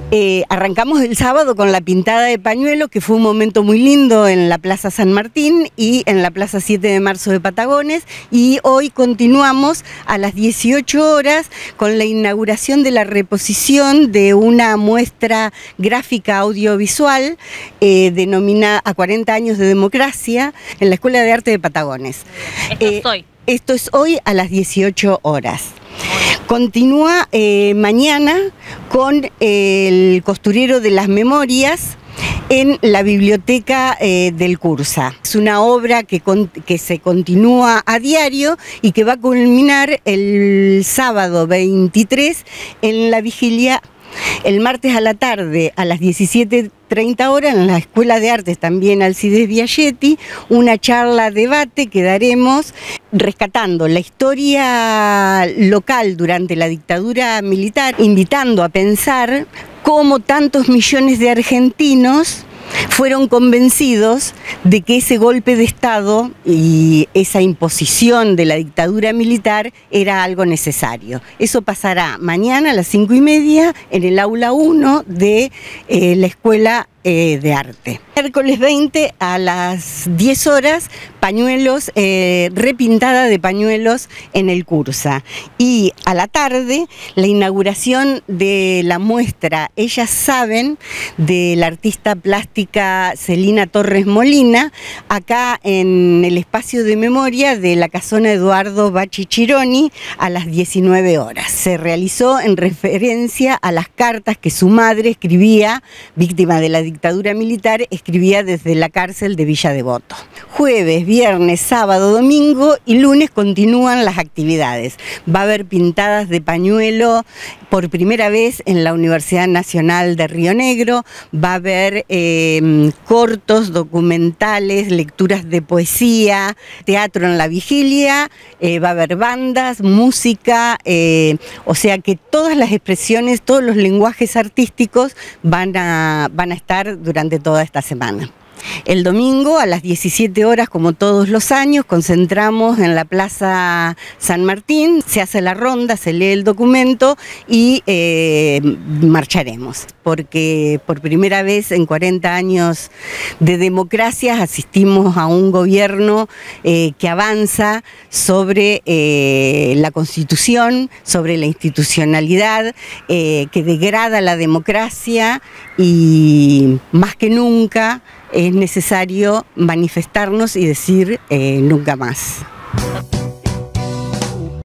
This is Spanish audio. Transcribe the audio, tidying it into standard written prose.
Arrancamos el sábado con la pintada de pañuelo, que fue un momento muy lindo en la Plaza San Martín y en la Plaza 7 de Marzo de Patagones, y hoy continuamos a las 18 horas con la inauguración de la reposición de una muestra gráfica audiovisual denominada A 40 años de democracia en la Escuela de Arte de Patagones. Esto es hoy a las 18 horas. Continúa mañana con el Costurero de las Memorias en la biblioteca del Cursa. Es una obra que se continúa a diario y que va a culminar el sábado 23 en la vigilia. El martes a la tarde, a las 17:30 horas, en la Escuela de Artes, también Alcides Biagietti, una charla debate que daremos rescatando la historia local durante la dictadura militar, invitando a pensar cómo tantos millones de argentinos fueron convencidos de que ese golpe de Estado y esa imposición de la dictadura militar era algo necesario. Eso pasará mañana a las 5:30 en el aula 1 de la Escuela de Arte. Miércoles 20 a las 10 horas, pañuelos, repintada de pañuelos en el Cursa. Y a la tarde, la inauguración de la muestra Ellas Saben, de la artista plástica Celina Torres Molina, acá en el espacio de memoria de la Casona Eduardo Bachi Chironi, a las 19 horas. Se realizó en referencia a las cartas que su madre escribía, víctima de la dictadura militar, escribía desde la cárcel de Villa Devoto. Jueves, viernes, sábado, domingo y lunes continúan las actividades. Va a haber pintadas de pañuelo por primera vez en la Universidad Nacional de Río Negro, va a haber cortos, documentales, lecturas de poesía, teatro en la vigilia, va a haber bandas, música, o sea que todas las expresiones, todos los lenguajes artísticos van a estar durante toda esta semana. El domingo a las 17 horas, como todos los años, concentramos en la Plaza San Martín, se hace la ronda, se lee el documento y marcharemos, porque por primera vez en 40 años de democracia asistimos a un gobierno que avanza sobre la Constitución, sobre la institucionalidad, que degrada la democracia, y más que nunca es necesario manifestarnos y decir nunca más.